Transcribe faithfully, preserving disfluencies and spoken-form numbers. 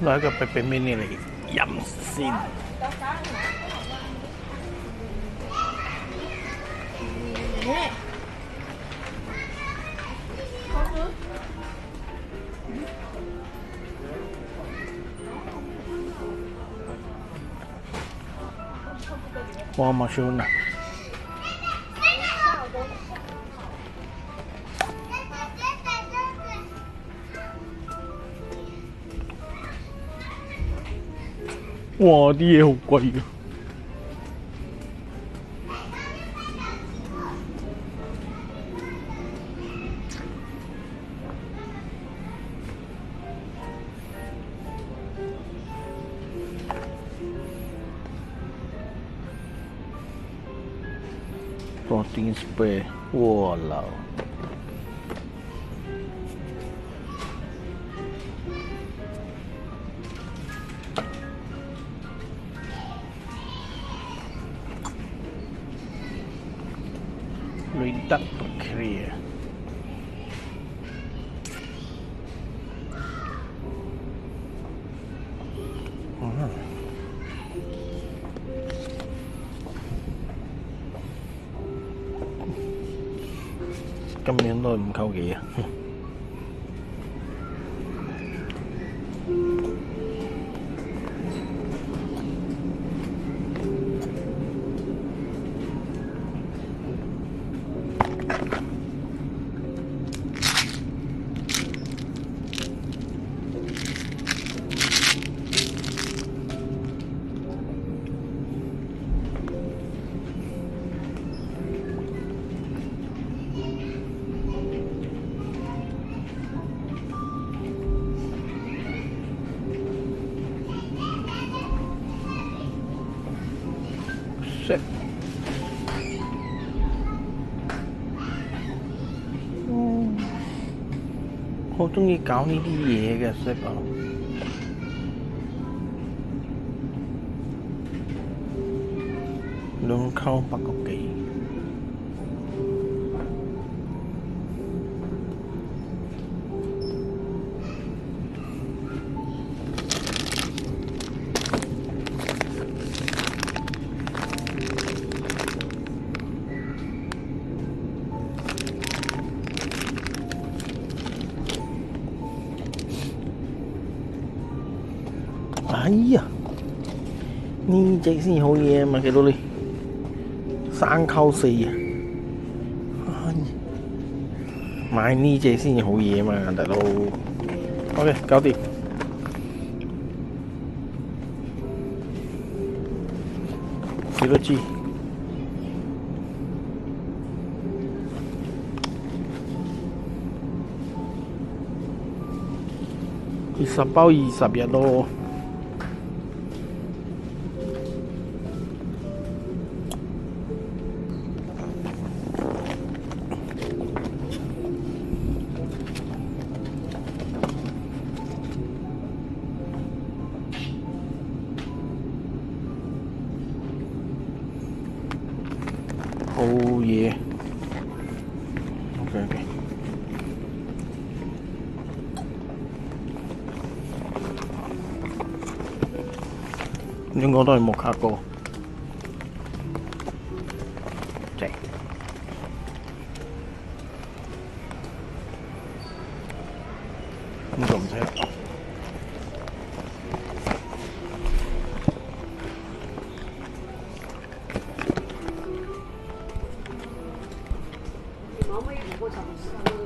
攞一個白白面嚟飲先。哇，冇少嗱。 哇！啲嘢好貴㗎。protein spray， 哇老！雷达不 clear。 咁樣都唔夠幾啊！嗯，好中意搞呢啲嘢嘅識啊！兩溝八個幾。 哎呀，呢隻先好嘢啊嘛，幾多厘？三溝四啊！買呢隻先好嘢啊嘛，大佬。OK， 搞掂。幾多支？二十包二十日咯。 好嘢 ，OK OK。應該都係木卡哥，正。咁就唔使啦。 可唔可以唔過尋時？